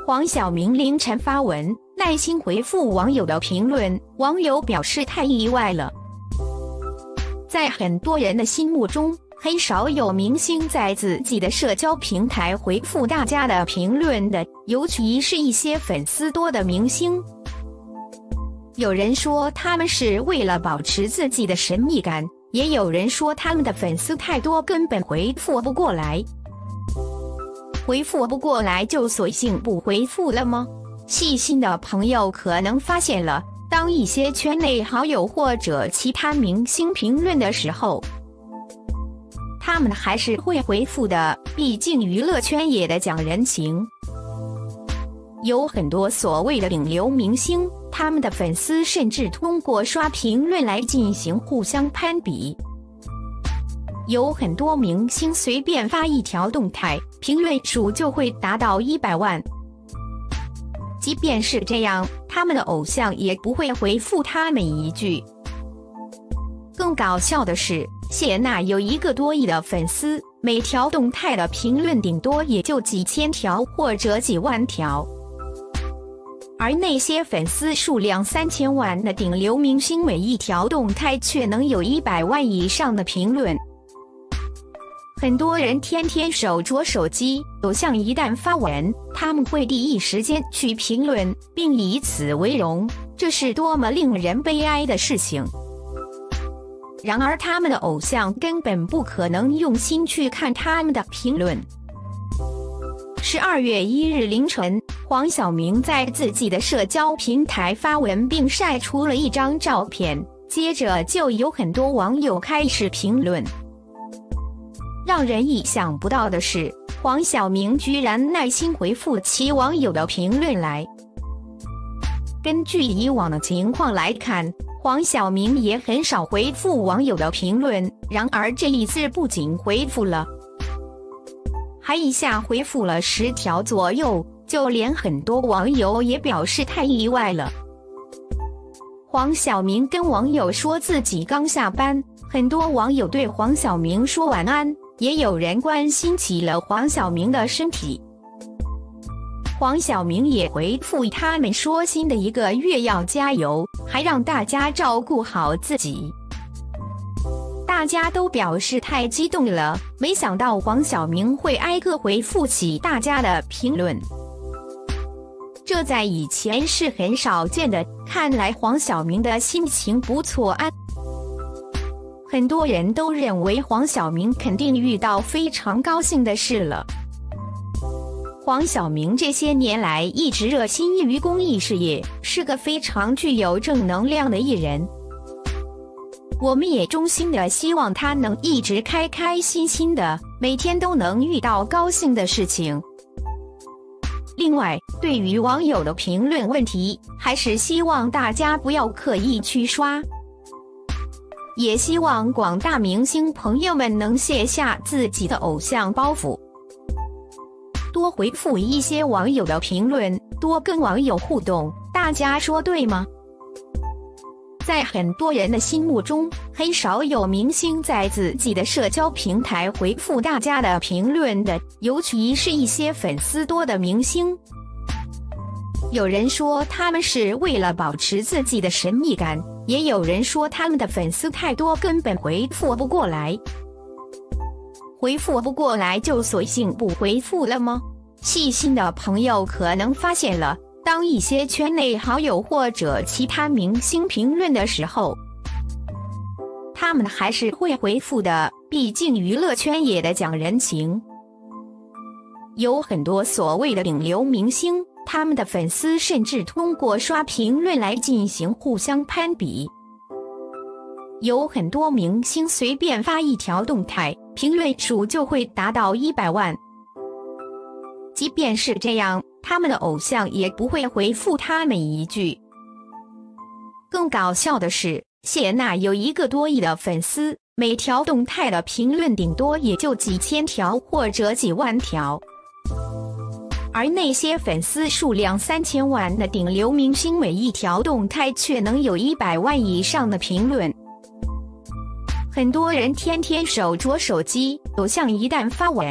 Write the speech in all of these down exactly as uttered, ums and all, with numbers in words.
黄晓明凌晨发文，耐心回复网友的评论，网友表示太意外了。在很多人的心目中，很少有明星在自己的社交平台回复大家的评论的，尤其是一些粉丝多的明星。有人说他们是为了保持自己的神秘感，也有人说他们的粉丝太多，根本回复不过来。回复不过来就索性不回复了吗？细心的朋友可能发现了，当一些圈内好友或者其他明星评论的时候，他们还是会回复的，毕竟娱乐圈也得讲人情。有很多所谓的顶流明星，他们的粉丝甚至通过刷评论来进行互相攀比。有很多明星随便发一条动态，评论数就会达到一百万。即便是这样，他们的偶像也不会回复他们一句。更搞笑的是，谢娜有一个多亿的粉丝，每条动态的评论顶多也就几千条或者几万条。而那些粉丝数量三千万的顶流明星，每一条动态却能有一百万以上的评论。很多人天天手着手机，偶像一旦发文，他们会第一时间去评论，并以此为荣，这是多么令人悲哀的事情。然而他们的偶像根本不可能用心去看他们的评论。十二月一日凌晨，黄晓明在自己的社交平台发文并晒出了一张照片，接着就有很多网友开始评论。让人意想不到的是，黄晓明居然耐心回复其网友的评论来。根据以往的情况来看，黄晓明也很少回复网友的评论，然而这一次不仅回复了，还一下回复了十条左右，就连很多网友也表示太意外了。黄晓明跟网友说自己刚下班，很多网友对黄晓明说晚安，也有人关心起了黄晓明的身体。黄晓明也回复他们说新的一个月要加油，还让大家照顾好自己。大家都表示太激动了，没想到黄晓明会挨个回复起大家的评论，这在以前是很少见的，看来黄晓明的心情不错啊。很多人都认为黄晓明肯定遇到非常高兴的事了。黄晓明这些年来一直热心于公益事业，是个非常具有正能量的艺人。我们也衷心的希望他能一直开开心心的，每天都能遇到高兴的事情。另外，对于网友的评论问题，还是希望大家不要刻意去刷。也希望广大明星朋友们能卸下自己的偶像包袱，多回复一些网友的评论，多跟网友互动，大家说对吗？在很多人的心目中，很少有明星在自己的社交平台回复大家的评论的，尤其是一些粉丝多的明星。有人说他们是为了保持自己的神秘感，也有人说他们的粉丝太多，根本回复不过来。回复不过来就索性不回复了吗？细心的朋友可能发现了，当一些圈内好友或者其他明星评论的时候，他们还是会回复的，毕竟娱乐圈也得讲人情。有很多所谓的顶流明星，他们的粉丝甚至通过刷评论来进行互相攀比。有很多明星随便发一条动态，评论数就会达到一百万。即便是这样，他们的偶像也不会回复他们一句。更搞笑的是，谢娜有一个多亿的粉丝，每条动态的评论顶多也就几千条或者几万条。而那些粉丝数量三千万的顶流明星，每一条动态却能有一百万以上的评论。很多人天天手着手机，偶像一旦发文，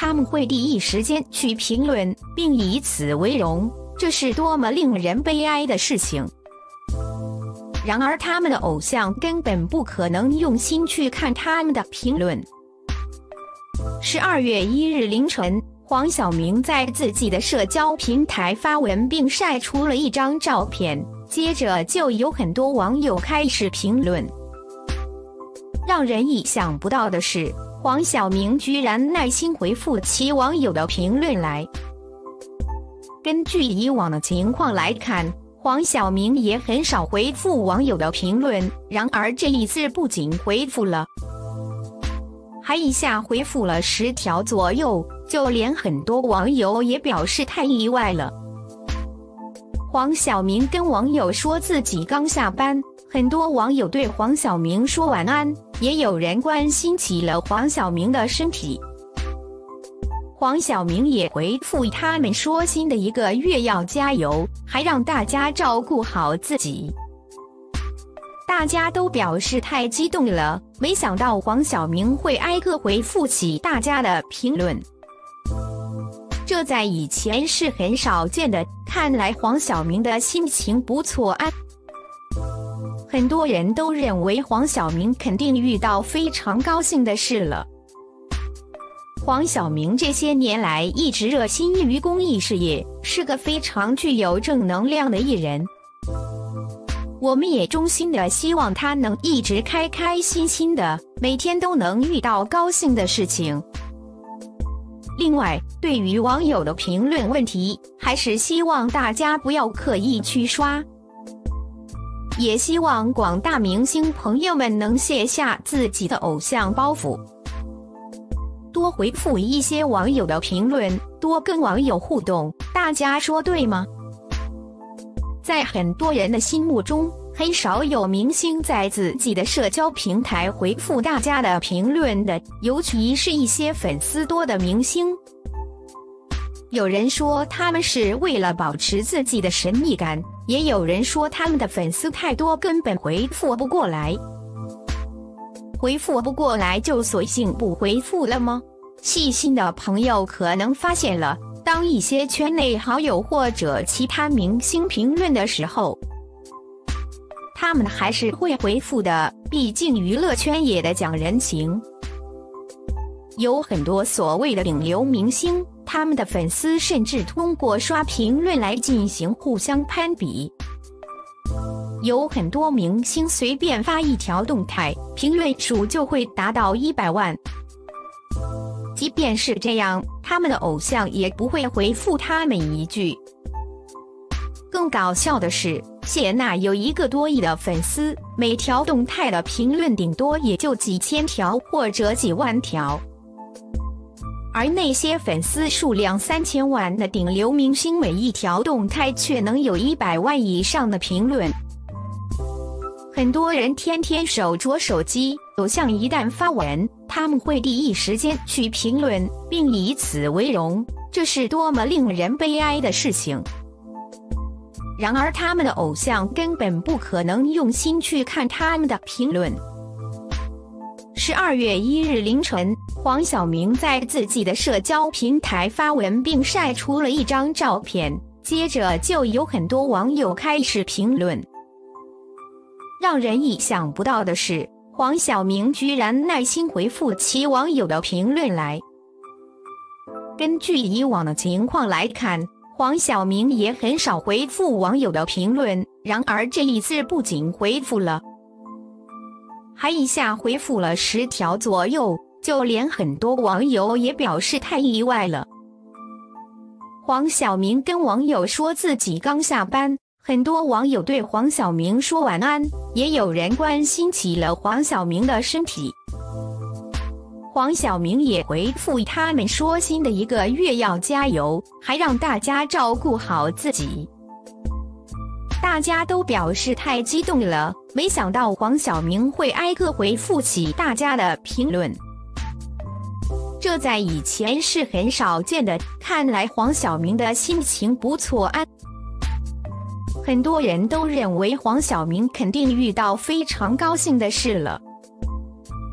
他们会第一时间去评论，并以此为荣，这是多么令人悲哀的事情。然而他们的偶像根本不可能用心去看他们的评论。十二月一日凌晨，黄晓明在自己的社交平台发文并晒出了一张照片，接着就有很多网友开始评论。让人意想不到的是，黄晓明居然耐心回复其网友的评论来。根据以往的情况来看，黄晓明也很少回复网友的评论，然而这一次不仅回复了，还一下回复了十条左右，就连很多网友也表示太意外了。黄晓明跟网友说自己刚下班，很多网友对黄晓明说晚安，也有人关心起了黄晓明的身体。黄晓明也回复他们说新的一个月要加油，还让大家照顾好自己。大家都表示太激动了，没想到黄晓明会挨个回复起大家的评论，这在以前是很少见的，看来黄晓明的心情不错啊。很多人都认为黄晓明肯定遇到非常高兴的事了。黄晓明这些年来一直热心于公益事业，是个非常具有正能量的艺人。我们也衷心的希望他能一直开开心心的，每天都能遇到高兴的事情。另外，对于网友的评论问题，还是希望大家不要刻意去刷，也希望广大明星朋友们能卸下自己的偶像包袱，多回复一些网友的评论，多跟网友互动，大家说对吗？在很多人的心目中，很少有明星在自己的社交平台回复大家的评论的，尤其是一些粉丝多的明星。有人说他们是为了保持自己的神秘感，也有人说他们的粉丝太多，根本回复不过来。回复不过来就索性不回复了吗？细心的朋友可能发现了，当一些圈内好友或者其他明星评论的时候，他们还是会回复的，毕竟娱乐圈也得讲人情。有很多所谓的顶流明星，他们的粉丝甚至通过刷评论来进行互相攀比。有很多明星随便发一条动态，评论数就会达到一百万。即便是这样，他们的偶像也不会回复他们一句。更搞笑的是，谢娜有一个多亿的粉丝，每条动态的评论顶多也就几千条或者几万条。而那些粉丝数量三千万的顶流明星，每一条动态却能有一百万以上的评论。很多人天天手着手机，偶像一旦发文，他们会第一时间去评论，并以此为荣，这是多么令人悲哀的事情。然而他们的偶像根本不可能用心去看他们的评论。十二月一日凌晨，黄晓明在自己的社交平台发文并晒出了一张照片，接着就有很多网友开始评论。让人意想不到的是，黄晓明居然耐心回复其网友的评论来。根据以往的情况来看，黄晓明也很少回复网友的评论，然而这一次不仅回复了，还一下回复了十条左右，就连很多网友也表示太意外了。黄晓明跟网友说自己刚下班，很多网友对黄晓明说晚安，也有人关心起了黄晓明的身体。黄晓明也回复他们说新的一个月要加油，还让大家照顾好自己。大家都表示太激动了，没想到黄晓明会挨个回复起大家的评论，这在以前是很少见的，看来黄晓明的心情不错啊。很多人都认为黄晓明肯定遇到非常高兴的事了。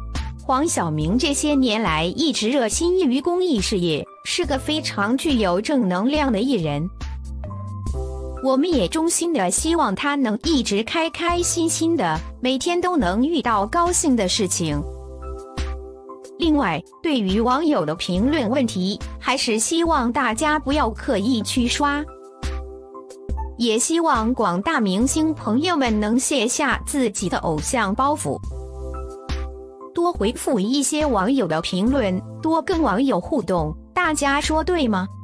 黄晓明这些年来一直热心于公益事业，是个非常具有正能量的艺人。我们也衷心的希望他能一直开开心心的，每天都能遇到高兴的事情。另外，对于网友的评论问题，还是希望大家不要刻意去刷，也希望广大明星朋友们能卸下自己的偶像包袱，多回复一些网友的评论，多跟网友互动，大家说对吗？